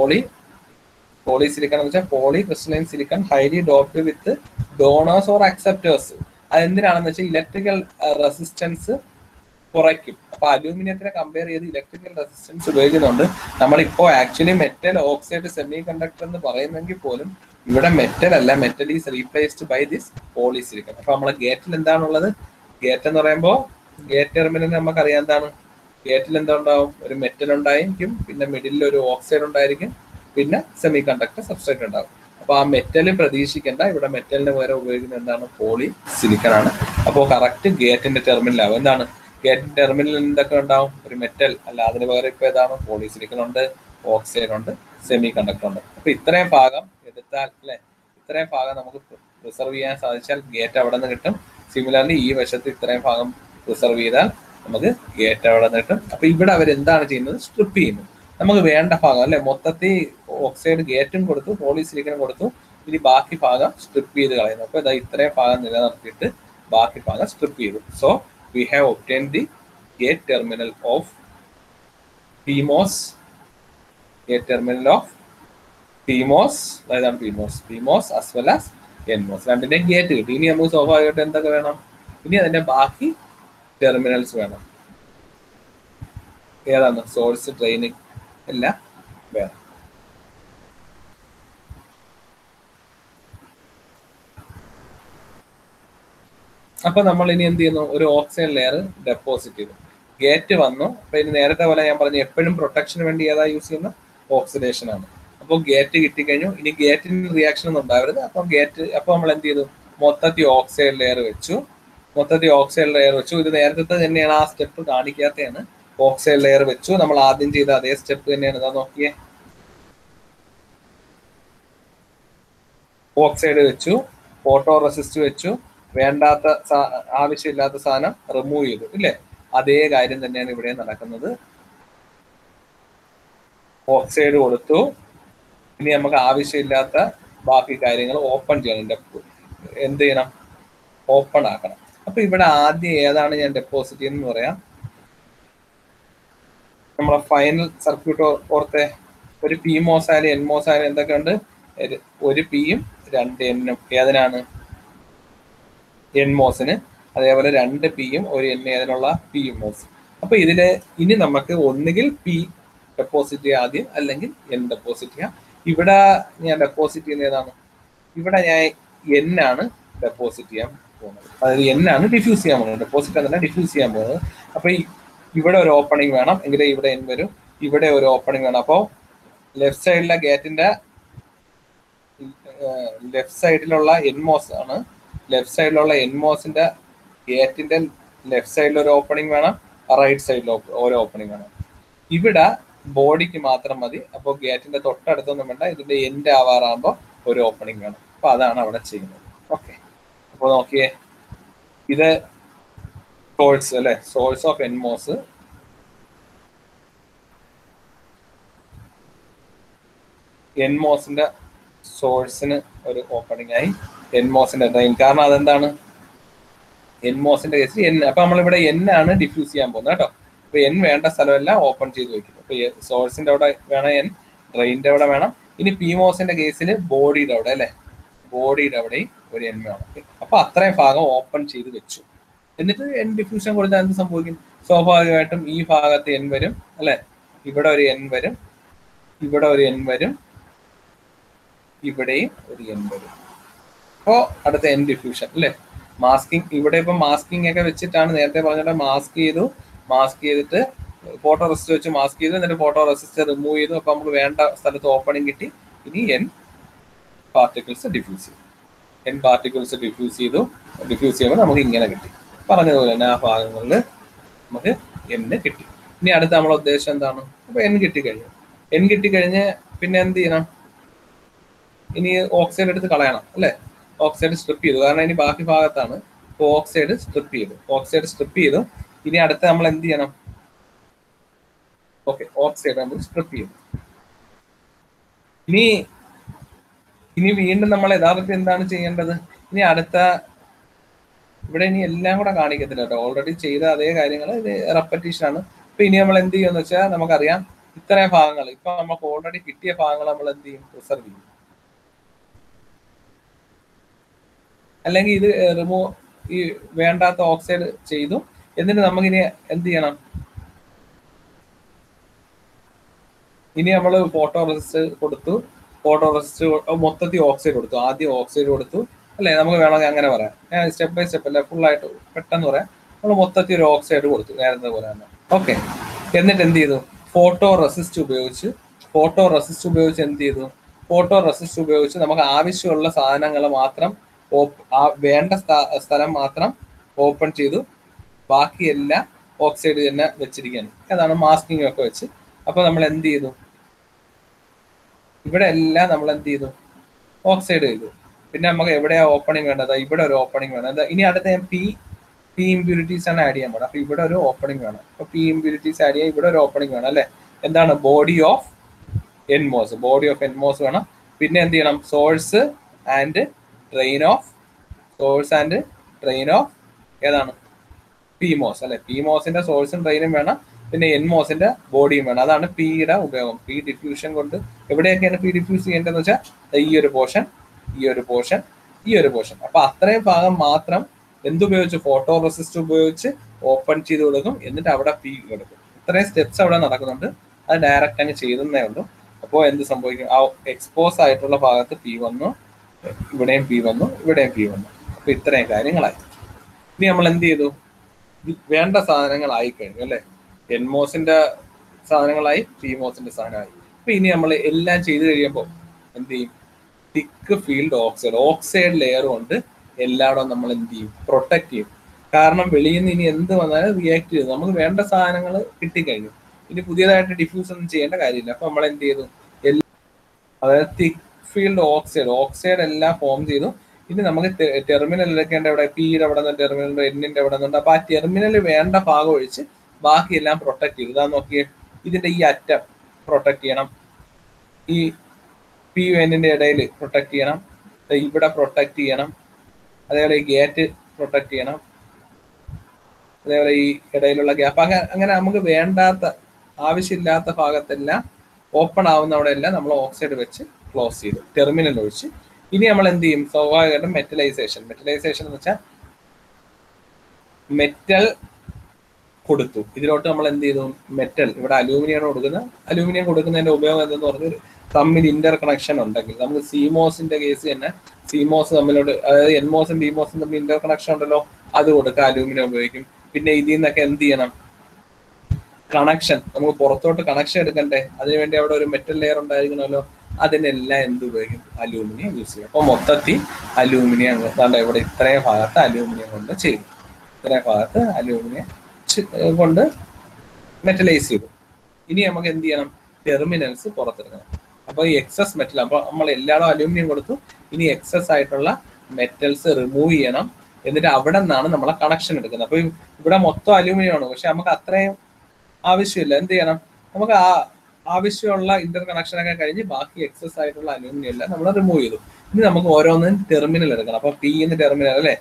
poly crystalline silicon highly doped with donors or acceptors. അതെന്തിനാണെന്ന് വെച്ചാൽ ഇലക്ട്രിക്കൽ റെസിസ്റ്റൻസ് കുറയ്ക്കും. അപ്പൊ അലൂമിനിയത്തിനെ കമ്പയർ ചെയ്ത് ഇലക്ട്രിക്കൽ റെസിസ്റ്റൻസ് ഉപയോഗിക്കുന്നുണ്ട്. നമ്മളിപ്പോ actually metal oxide semiconductor എന്ന് പറയുന്നെങ്കിൽ പോലും ഇവിടെ മെറ്റൽ അല്ല, metal is replaced by this polysilicon. അപ്പൊ നമ്മളെ ഗേറ്റിൽ എന്താണുള്ളത്? ഗേറ്റ് എന്ന് പറയുമ്പോൾ ഗേറ്റ് ടെർമിനൽ നമുക്കറിയാം എന്താണ്. ഗേറ്റിൽ എന്താ ഉണ്ടാവും? ഒരു മെറ്റൽ ഉണ്ടായിരിക്കും, പിന്നെ മിഡിലിൽ ഒരു ഓക്സൈഡ് ഉണ്ടായിരിക്കും, പിന്നെ സെമി കണ്ടക്ടർ സബ്സ്ട്രേറ്റ് ഉണ്ടാവും. അപ്പൊ ആ മെറ്റല് പ്രതീക്ഷിക്കേണ്ട, ഇവിടെ മെറ്റലിന് പകരം ഉപയോഗിക്കുന്നത് എന്താണ്? പോളി സിലിക്കൺ ആണ്. അപ്പോൾ കറക്റ്റ് ഗേറ്റിന്റെ ടെർമിനലാവും. എന്താണ് ഗേറ്റിന്റെ ടെർമിനൽ എന്തൊക്കെ ഉണ്ടാവും? ഒരു മെറ്റൽ അല്ല, അതിന് പകരം ഇപ്പൊ ഏതാണ്? പോളി സിലിക്കൺ ഉണ്ട്, ഓക്സൈഡ് ഉണ്ട്, സെമി കണ്ടക്ടർ ഉണ്ട്. അപ്പൊ ഇത്രയും ഭാഗം എടുത്താൽ അല്ലെ, ഇത്രയും ഭാഗം നമുക്ക് പ്രിസർവ് ചെയ്യാൻ സാധിച്ചാൽ ഗേറ്റ് അവിടെ നിന്ന് കിട്ടും. സിമിലർലി ഈ വശത്ത് ഇത്രയും ഭാഗം പ്രിസർവ് ചെയ്താൽ നമുക്ക് ഗേറ്റ് അവിടെ നിന്ന് കിട്ടും. അപ്പൊ ഇവിടെ അവർ എന്താണ് ചെയ്യുന്നത്? സ്ട്രിപ്പ് ചെയ്യുന്നു. നമുക്ക് വേണ്ട ഭാഗം അല്ലെ, മൊത്തത്തിൽ ഓക്സൈഡ് ഗേറ്റും കൊടുത്തു, പോളിസിലിക്കനും കൊടുത്തു, ഇനി ബാക്കി ഭാഗം സ്ട്രിപ്പ് ചെയ്ത് കളയുന്നു. അപ്പൊ ഇതാ ഇത്രയും ഭാഗം നിലനിർത്തിയിട്ട് ബാക്കി ഭാഗം സ്ട്രിപ്പ് ചെയ്തു. So we have obtain the gate terminal of PMOS, gate terminal of PMOS, അതാണ് PMOS as well as NMOS. രണ്ടിന്റെയും ഗേറ്റ് കിട്ടി. ഇനി നമുക്ക് സ്വാഭാവികമായിട്ട് എന്തൊക്കെ വേണം? ഇനി അതിന്റെ ബാക്കി ടെർമിനൽസ് വേണം. ഏതാണ്? സോഴ്സ്, ഡ്രെയിനിങ് എല്ലാം വേണം. അപ്പൊ നമ്മൾ ഇനി എന്ത് ചെയ്യുന്നു? ഒരു ഓക്സൈഡ് ലെയർ ഡെപ്പോസിറ്റ് ചെയ്തു, ഗേറ്റ് വന്നു. അപ്പൊ ഇനി നേരത്തെ പോലെ ഞാൻ പറഞ്ഞു, എപ്പോഴും പ്രൊട്ടക്ഷന് വേണ്ടി ഏതാ യൂസ് ചെയ്യുന്ന? ഓക്സിഡേഷൻ ആണ്. അപ്പോൾ ഗേറ്റ് കിട്ടിക്കഴിഞ്ഞു. ഇനി ഗേറ്റിന് റിയാക്ഷൻ ഒന്നും ഉണ്ടാവരുത്. അപ്പൊ നമ്മൾ എന്ത് ചെയ്തു? മൊത്തത്തിൽ ഓക്സൈഡ് ലെയർ വെച്ചു. ഇത് നേരത്തെ തന്നെയാണ്, ആ സ്റ്റെപ്പ് കാണിക്കാത്തതാണ്. ഓക്സൈഡ് ലെയർ വെച്ചു. നമ്മൾ ആദ്യം ചെയ്ത അതേ സ്റ്റെപ്പ് തന്നെയാണ്. ഇതാ നോക്കിയേ, ഓക്സൈഡ് വെച്ചു, ഫോട്ടോ റെസിസ്റ്റ് വെച്ചു, വേണ്ടാത്ത ആവശ്യമില്ലാത്ത സാധനം റിമൂവ് ചെയ്തു, ഇല്ലേ? അതേ കാര്യം തന്നെയാണ് ഇവിടെ നടക്കുന്നത്. ഓക്സൈഡ് കൊടുത്തു, ഇനി നമുക്ക് ആവശ്യമില്ലാത്ത ബാക്കി കാര്യങ്ങൾ ഓപ്പൺ ചെയ്യണം. എന്ത് ചെയ്യണം? ഓപ്പൺ ആക്കണം. അപ്പൊ ഇവിടെ ആദ്യം ഏതാണ് ഞാൻ ഡെപ്പോസിറ്റ് ചെയ്യുന്നത് പറയാം. നമ്മളെ ഫൈനൽ സർക്യൂട്ട് ഓർത്തെ, ഒരു PMOS ആയാലും NMOS ആയാലും എന്തൊക്കെ ഉണ്ട്? ഒരു പിയും 2 എന്നും. ഏതിനാണ്? NMOSന്. അതേപോലെ 2 പിയും 1 N ഏതിനുള്ള? PMOS. അപ്പൊ ഇതില് ഇനി നമുക്ക് ഒന്നുകിൽ P ഡെപ്പോസിറ്റ് ചെയ്യാം ആദ്യം, അല്ലെങ്കിൽ N ഡെപ്പോസിറ്റ് ചെയ്യാം. ഇവിടെ ഞാൻ ഡെപ്പോസിറ്റ് ചെയ്യുന്ന ഏതാണ്? ഇവിടെ ഞാൻ N ആണ് ഡെപ്പോസിറ്റ് ചെയ്യാൻ പോകുന്നത്. അതായത് N ആണ് ഡിഫ്യൂസ് ചെയ്യാൻ പോകുന്നത്. ഡെപ്പോസിറ്റ് എന്നല്ല, ഡിഫ്യൂസ് ചെയ്യാൻ പോകുന്നത്. അപ്പൊ ഇവിടെ ഒരു ഓപ്പണിംഗ് വേണം, എങ്കിലേ ഇവിടെ N വരും. ഇവിടെ ഒരു ഓപ്പണിംഗ് വേണം. അപ്പോൾ ലെഫ്റ്റ് സൈഡിലെ ഗേറ്റിന്റെ ലെഫ്റ്റ് സൈഡിലുള്ള NMOS ആണ്. ലെഫ്റ്റ് സൈഡിലുള്ള NMOSന്റെ ഗേറ്റിന്റെ ലെഫ്റ്റ് സൈഡിൽ ഒരു ഓപ്പണിംഗ് വേണം, റൈറ്റ് സൈഡിൽ ഓരോ ഓപ്പണിംഗ് വേണം. ഇവിടെ ബോഡിക്ക് മാത്രം മതി. അപ്പോൾ ഗേറ്റിന്റെ തൊട്ടടുത്തൊന്നും വേണ്ട. ഇതിന്റെ എൻഡ് ആവാറാകുമ്പോൾ ഒരു ഓപ്പണിംഗ് വേണം. അപ്പൊ അതാണ് അവിടെ ചെയ്യുന്നത്. ഓക്കെ, അപ്പൊ നോക്കിയേ, ഇത് സോഴ്സ് അല്ലെ, സോഴ്സ് ഓഫ് NMOS. NMOSന്റെ സോഴ്സിന് ഒരു ഓപ്പണിംഗ് ആയി, NMOSന്റെ ഡ്രെയിൻ. കാരണം അതെന്താണ്? NMOSന്റെ കേസിൽ N. അപ്പൊ നമ്മളിവിടെ N ആണ് ഡിഫ്യൂസ് ചെയ്യാൻ പോകുന്നത് കേട്ടോ. അപ്പൊ N വേണ്ട സ്ഥലമെല്ലാം ഓപ്പൺ ചെയ്ത് വെക്കുന്നു. അപ്പൊ സോഴ്സിന്റെ അവിടെ വേണം N, ഡ്രെയിനിന്റെ അവിടെ വേണം. ഇനി PMOSന്റെ കേസിൽ ബോഡിയുടെ അവിടെ അല്ലെ, ബോഡിയുടെ അവിടെയും ഒരു N വേണം. അപ്പൊ അത്രയും ഭാഗം ഓപ്പൺ ചെയ്ത് വെച്ചു. എന്നിട്ട് N ഡിഫ്യൂഷൻ കൊടുത്താൽ എന്ത് സംഭവിക്കും? സ്വാഭാവികമായിട്ടും ഈ ഭാഗത്ത് N വരും അല്ലെ, ഇവിടെ ഒരു N വരും, ഇവിടെ ഒരു N വരും, ഇവിടെയും ഒരു N വരും. അപ്പോ അടുത്ത N ഡിഫ്യൂഷൻ അല്ലെ. മാസ്കിങ്, ഇവിടെ ഇപ്പൊ മാസ്കിംഗ് ഒക്കെ വെച്ചിട്ടാണ് നേരത്തെ പറഞ്ഞിട്ട് മാസ്ക് ചെയ്തിട്ട് ഫോട്ടോ റെസിസ്റ്റ് വെച്ച് മാസ്ക് ചെയ്തു, എന്നിട്ട് ഫോട്ടോ റെസിസ്റ്റ് റിമൂവ് ചെയ്തു. അപ്പൊ നമുക്ക് വേണ്ട സ്ഥലത്ത് ഓപ്പണിംഗ് കിട്ടി. ഇനി N പാർട്ടിക്കിൾസ് ഡിഫ്യൂസ് ചെയ്തു. ഡിഫ്യൂസ് ചെയ്യുമ്പോൾ നമുക്ക് ഇങ്ങനെ കിട്ടി. പറഞ്ഞതുപോലെ തന്നെ ആ ഭാഗങ്ങളിൽ നമുക്ക് N കിട്ടി. ഇനി അടുത്ത നമ്മളെ ഉദ്ദേശം എന്താണ്? അപ്പൊ N കിട്ടിക്കഴിഞ്ഞ് പിന്നെ എന്ത് ചെയ്യണം? ഇനി ഓക്സൈഡ് എടുത്ത് കളയണം അല്ലെ. ഓക്സൈഡ് സ്ട്രിപ്പ് ചെയ്തു, കാരണം ഇനി ബാക്കി ഭാഗത്താണ്. അപ്പോൾ ഓക്സൈഡ് സ്ട്രിപ്പ് ചെയ്തു. ഇനി അടുത്ത നമ്മൾ എന്ത് ചെയ്യണം? ഓക്കെ, ഓക്സൈഡ് നമ്മൾ സ്ട്രിപ്പ് ചെയ്തു. ഇനി വീണ്ടും നമ്മൾ യഥാർത്ഥത്തിൽ എന്താണ് ചെയ്യേണ്ടത്? ഇനി അടുത്ത, ഇവിടെ ഇനി എല്ലാം കൂടെ കാണിക്കത്തില്ല കേട്ടോ, ഓൾറെഡി ചെയ്ത അതേ കാര്യങ്ങൾ, ഇത് റെപ്പറ്റീഷൻ ആണ്. അപ്പൊ ഇനി നമ്മൾ എന്ത് ചെയ്യുമെന്ന് വെച്ചാൽ, നമുക്കറിയാം ഇത്രയും ഭാഗങ്ങൾ, ഇപ്പൊ നമുക്ക് ഓൾറെഡി കിട്ടിയ ഭാഗങ്ങൾ നമ്മൾ എന്ത് ചെയ്യും? പ്രിസർവ് ചെയ്യും. അല്ലെങ്കിൽ ഇത് ഈ വേണ്ടാത്ത ഓക്സൈഡ് ചെയ്തു. എന്നിട്ട് നമുക്കിനി എന്ത് ചെയ്യണം? ഇനി നമ്മൾ ഫോട്ടോ റെസിസ്റ്റ് കൊടുത്തു, ഫോട്ടോ റെസിസ്റ്റ് മൊത്തത്തിൽ ഓക്സൈഡ് കൊടുത്തു. ആദ്യം ഓക്സൈഡ് കൊടുത്തു അല്ലേ, നമുക്ക് വേണമെങ്കിൽ അങ്ങനെ പറയാം. ഞാൻ സ്റ്റെപ്പ് ബൈ സ്റ്റെപ്പ് അല്ല, ഫുള്ളായിട്ട് പെട്ടെന്ന് പറയാം. നമ്മൾ മൊത്തത്തിൽ ഒരു ഓക്സൈഡ് കൊടുത്തു നേരത്തെ പോലെ തന്നെ. ഓക്കെ, എന്നിട്ട് എന്ത് ചെയ്തു? ഫോട്ടോ റെസിസ്റ്റ് ഉപയോഗിച്ച് എന്ത് ചെയ്തു? ഫോട്ടോ റെസിസ്റ്റ് ഉപയോഗിച്ച് നമുക്ക് ആവശ്യമുള്ള സാധനങ്ങൾ മാത്രം വേണ്ട സ്ഥലം മാത്രം ഓപ്പൺ ചെയ്തു. ബാക്കിയെല്ലാം ഓക്സൈഡ് തന്നെ വെച്ചിരിക്കുകയാണ്. അതാണ് മാസ്കിംഗ് ഒക്കെ വെച്ച്. അപ്പൊ നമ്മൾ എന്ത് ചെയ്തു? ഇവിടെ എല്ലാം നമ്മൾ എന്ത് ചെയ്തു? ഓക്സൈഡ് ചെയ്തു. പിന്നെ നമുക്ക് എവിടെയാ ഓപ്പണിംഗ് വേണ്ടത്? ഇവിടെ ഒരു ഓപ്പണിംഗ് വേണം. ഇനി അടുത്ത ഞാൻ പി ഇമ്പ്യൂരിറ്റീസ് ആണ് ആഡ് ചെയ്യാൻ പോകണം. അപ്പൊ ഇവിടെ ഒരു ഓപ്പണിംഗ് വേണം. അപ്പൊ പി ഇമ്പ്യൂരിറ്റീസ് ആഡ് ചെയ്യാൻ ഇവിടെ ഒരു ഓപ്പണിംഗ് വേണം അല്ലെ. എന്താണ്? ബോഡി ഓഫ് എൻമോസ് വേണം. പിന്നെ എന്ത് ചെയ്യണം? സോഴ്സ് ആൻഡ് ഡ്രെയിൻ ഓഫ് ഏതാണ്? പിമോസ് അല്ലെ. പിമോസിന്റെ സോഴ്സും ഡ്രെയിനും വേണം. പിന്നെ എൻമോസിന്റെ ബോഡിയും വേണം. അതാണ് പിയുടെ ഉപയോഗം. പി ഡിഫ്യൂഷൻ കൊണ്ട് എവിടെയൊക്കെയാണ് പി ഡിഫ്യൂസ് ചെയ്യേണ്ടതെന്ന് വെച്ചാൽ ഈ ഒരു പോർഷൻ. അപ്പൊ അത്രയും ഭാഗം മാത്രം എന്തുപയോഗിച്ച്? ഫോട്ടോ റെസിസ്റ്റ് ഉപയോഗിച്ച് ഓപ്പൺ ചെയ്ത് കൊടുക്കും. എന്നിട്ട് അവിടെ പി കൊടുക്കും. ഇത്രയും സ്റ്റെപ്സ് അവിടെ നടക്കുന്നുണ്ട്. അത് ഡയറക്റ്റ് അങ്ങ് ചെയ്തേ ഉള്ളൂ. അപ്പോൾ എന്ത് സംഭവിക്കും? ആ എക്സ്പോസ് ആയിട്ടുള്ള ഭാഗത്ത് പി വന്നു, ഇവിടെയും പി വന്നു. അപ്പൊ ഇത്രയും കാര്യങ്ങളായി. ഇനി നമ്മൾ എന്ത് ചെയ്തു? വേണ്ട സാധനങ്ങളായി കഴിഞ്ഞു അല്ലെ. എൻമോസിന്റെ സാധനങ്ങളായി, പിമോസിന്റെ സാധനമായി. അപ്പൊ ഇനി നമ്മൾ എല്ലാം ചെയ്ത് കഴിയുമ്പോൾ എന്ത് ചെയ്യും? തിക്ക് ഫീൽഡ് ഓക്സൈഡ് ലെയർ കൊണ്ട് എല്ലായിടവും നമ്മൾ എന്ത് ചെയ്യും? പ്രൊട്ടക്ട് ചെയ്യും. കാരണം വെളിയിൽ നിന്ന് ഇനി എന്ത് വന്നാലും റിയാക്ട് ചെയ്തു. നമുക്ക് വേണ്ട സാധനങ്ങൾ കിട്ടിക്കഴിഞ്ഞു. ഇനി പുതിയതായിട്ട് ഡിഫ്യൂസ് ഒന്നും ചെയ്യേണ്ട കാര്യമില്ല. അപ്പൊ നമ്മൾ എന്ത് ചെയ്തു? അതായത് തിക്ക് ഫീൽഡ് ഓക്സൈഡ് എല്ലാം ഫോം ചെയ്തു. ഇനി നമുക്ക് ടെർമിനലിലൊക്കെ അവിടെ പിയുടെ അവിടെ നിന്ന് ടെർമിനൽ എന്നിന്റെ അവിടെ നിന്നുണ്ട്. അപ്പൊ ആ ടെർമിനൽ വേണ്ട ഭാഗം ഒഴിച്ച് ബാക്കിയെല്ലാം പ്രൊട്ടക്ട് ചെയ്തു. ഇതാ നോക്കിയേ, ഇതിന്റെ ഈ അറ്റം പ്രൊട്ടക്ട് ചെയ്യണം, ഈ പി എന്നിന്റെ ഇടയിൽ പ്രൊട്ടക്ട് ചെയ്യണം, ഇവിടെ പ്രൊട്ടക്ട് ചെയ്യണം, അതേപോലെ ഈ ഗേറ്റ് പ്രൊട്ടക്ട് ചെയ്യണം, അതേപോലെ ഈ ഇടയിലുള്ള ഗ്യാപ്പ്. അങ്ങനെ നമുക്ക് വേണ്ടാത്ത ആവശ്യമില്ലാത്ത ഭാഗത്തെല്ലാം ഓപ്പൺ ആവുന്ന അവിടെ എല്ലാം നമ്മൾ ഓക്സൈഡ് വെച്ച് ക്ലോസ് ചെയ്തു, ടെർമിനൽ ഒഴിച്ച്. ഇനി നമ്മൾ എന്ത് ചെയ്യും? സ്വാഭാവികമായിട്ടും മെറ്റലൈസേഷൻ എന്ന് വെച്ചാൽ മെറ്റൽ കൊടുത്തു. ഇതിലോട്ട് നമ്മൾ എന്ത് ചെയ്തു? മെറ്റൽ, ഇവിടെ അലൂമിനിയം കൊടുക്കുന്നത്. അലൂമിനിയം കൊടുക്കുന്നതിന്റെ ഉപയോഗം എന്തെന്ന് പറഞ്ഞാൽ തമ്മിൽ ഇന്റർ കണക്ഷൻ ഉണ്ടെങ്കിൽ, നമുക്ക് സിമോസിന്റെ കേസ് തന്നെ, സിമോസ് തമ്മിലോട്ട്, അതായത് എൻമോസും ബിമോസും തമ്മിൽ ഇന്റർ കണക്ഷൻ ഉണ്ടല്ലോ, അത് കൊടുക്കുക, അലൂമിനിയം ഉപയോഗിക്കും. പിന്നെ ഇതിൽ നിന്നൊക്കെ എന്ത് ചെയ്യണം? കണക്ഷൻ, നമുക്ക് പുറത്തോട്ട് കണക്ഷൻ എടുക്കണ്ടേ, അതിനുവേണ്ടി അവിടെ ഒരു മെറ്റൽ ലെയർ ഉണ്ടായിരിക്കണമല്ലോ. അതിനെല്ലാം എന്ത് ഉപയോഗിക്കും? അലൂമിനിയം യൂസ് ചെയ്യും. അപ്പൊ മൊത്തത്തിൽ അലൂമിനിയം ഇവിടെ ഇത്രയും ഭാഗത്ത് അലൂമിനിയം കൊണ്ട് ചെയ്തു. ഇത്രയും ഭാഗത്ത് അലൂമിനിയം കൊണ്ട് മെറ്റലൈസ് ചെയ്തു. ഇനി നമുക്ക് എന്ത് ചെയ്യണം? ടെർമിനൽസ് പുറത്തെടുക്കണം. അപ്പൊ ഈ എക്സസ് മെറ്റൽ, അപ്പൊ നമ്മൾ എല്ലായിടും അലൂമിനിയം കൊടുത്തു. ഇനി എക്സസ് ആയിട്ടുള്ള മെറ്റൽസ് റിമൂവ് ചെയ്യണം. എന്നിട്ട് അവിടെ നിന്നാണ് നമ്മളെ കണക്ഷൻ എടുക്കുന്നത്. അപ്പൊ ഇവിടെ മൊത്തം അലൂമിനിയം ആണ്, പക്ഷെ നമുക്ക് അത്രയും ആവശ്യമില്ല. എന്ത് ചെയ്യണം? നമുക്ക് ആ ആവശ്യമുള്ള ഇന്റർ കണക്ഷൻ ഒക്കെ കഴിഞ്ഞ് ബാക്കി എക്സസ് ആയിട്ടുള്ള അലൂമിനിയം എല്ലാം നമ്മൾ റിമൂവ് ചെയ്തു. ഇനി നമുക്ക് ഓരോന്നും ടെർമിനൽ എടുക്കണം. അപ്പൊ പിന്ന് ടെർമിനൽ അല്ലെ,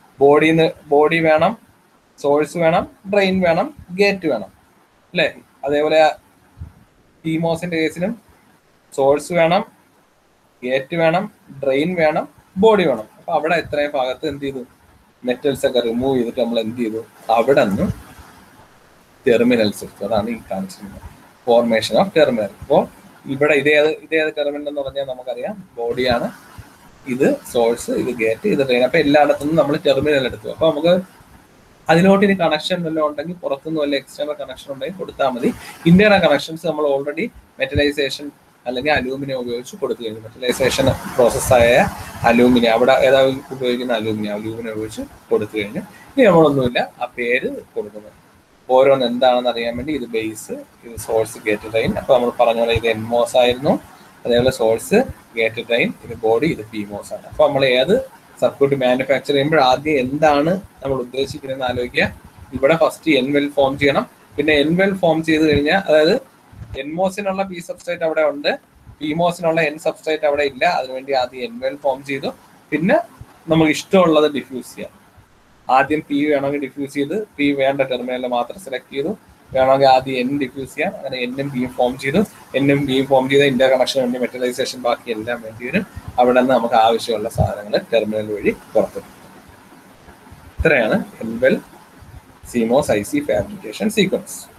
ബോഡി വേണം, സോഴ്സ് വേണം, ഡ്രെയിൻ വേണം, ഗേറ്റ് വേണം അല്ലെ. അതേപോലെ പിമോസിന്റെ കേസിലും സോഴ്സ് വേണം, ഗേറ്റ് വേണം, ഡ്രെയിൻ വേണം, ബോഡി വേണം. അപ്പൊ അവിടെ എത്രയും ഭാഗത്ത് എന്ത് ചെയ്തു? മെറ്റൽസ് ഒക്കെ റിമൂവ് ചെയ്തിട്ട് നമ്മൾ എന്ത് ചെയ്തു? അവിടെ നിന്ന് ടെർമിനൽസ് എടുത്തു. അതാണ് ഈ കാണിച്ചിരുന്നത് ഫോർമേഷൻ ഓഫ് ടെർമിനൽ. അപ്പോൾ ഇവിടെ ഇതേത് ടെർമിനൽ എന്ന് പറഞ്ഞാൽ നമുക്കറിയാം, ബോഡിയാണ്, ഇത് സോഴ്സ്, ഇത് ഗേറ്റ്, ഇത് ഡ്രെയിൻ. അപ്പൊ എല്ലായിടത്തുനിന്നും നമ്മൾ ടെർമിനൽ എടുത്തു. അപ്പൊ നമുക്ക് അതിലോട്ട് ഇനി കണക്ഷൻ വല്ലതും ഉണ്ടെങ്കിൽ, പുറത്തുനിന്ന് വല്ല എക്സ്റ്റേണൽ കണക്ഷൻ ഉണ്ടെങ്കിൽ കൊടുത്താൽ മതി. ഇന്റേണൽ കണക്ഷൻസ് നമ്മൾ ഓൾറെഡി മെറ്റലൈസേഷൻ അല്ലെങ്കിൽ അലൂമിനിയം ഉപയോഗിച്ച് കൊടുത്തു കഴിഞ്ഞു. മെറ്റലൈസേഷൻ പ്രോസസ്സായ അലൂമിനിയം, അവിടെ ഏതാ ഉപയോഗിക്കുന്ന അലൂമിനിയം ഉപയോഗിച്ച് കൊടുത്തു കഴിഞ്ഞു. ഇനി നമ്മളൊന്നുമില്ല, ആ പേര് കൊടുക്കുന്നത് ഓരോന്ന് എന്താണെന്ന് അറിയാൻ വേണ്ടി. ഇത് ബേസ്, ഇത് സോഴ്സ്, ഗേറ്റ്, ഡ്രെയിൻ. അപ്പൊ നമ്മൾ പറഞ്ഞ പോലെ ഇത് എൻമോസ് ആയിരുന്നു, അതേപോലെ സോഴ്സ്, ഗേറ്റ്, ഡ്രെയിൻ, ഇത് ബോഡി, ഇത് പിമോസ് ആണ്. അപ്പൊ നമ്മൾ ഏത് സർക്യൂട്ട് മാനുഫാക്ചർ ചെയ്യുമ്പോൾ ആദ്യം എന്താണ് നമ്മൾ ഉദ്ദേശിക്കുന്നതെന്ന് ആലോചിക്കുക. ഇവിടെ ഫസ്റ്റ് എൻവെൽ ഫോം ചെയ്യണം. പിന്നെ എൻവെൽ ഫോം ചെയ്ത് കഴിഞ്ഞാൽ, അതായത് എൻമോസിനുള്ള പി സബ്സ്ട്രേറ്റ് അവിടെ ഉണ്ട്, പിമോസിനുള്ള എൻ സബ്സ്ട്രേറ്റ് അവിടെ ഇല്ല. അതിനുവേണ്ടി ആദ്യം എൻവെൽ ഫോം ചെയ്തു. പിന്നെ നമുക്ക് ഇഷ്ടമുള്ളത് ഡിഫ്യൂസ് ചെയ്യാം. ആദ്യം പി വേണമെങ്കിൽ ഡിഫ്യൂസ് ചെയ്ത് പി വേണ്ട ടെർമിനലിൽ മാത്രം സെലക്ട് ചെയ്തു. വേണമെങ്കിൽ ആദ്യം എൻ ഡിഫ്യൂസ് ചെയ്യാം. അങ്ങനെ എന്നും ബിയും ഫോം ചെയ്തു. എന്നും ബിയും ഫോം ചെയ്ത് ഇന്റർ കണക്ഷൻ വേണ്ടി മെറ്റലൈസേഷൻ ബാക്കി എല്ലാം വേണ്ടി വരും. അവിടെ നിന്ന് നമുക്ക് ആവശ്യമുള്ള സാധനങ്ങൾ ടെർമിനൽ വഴി പുറത്തെടുക്കും. ഇത്രയാണ് N well CMOS IC fabrication sequence.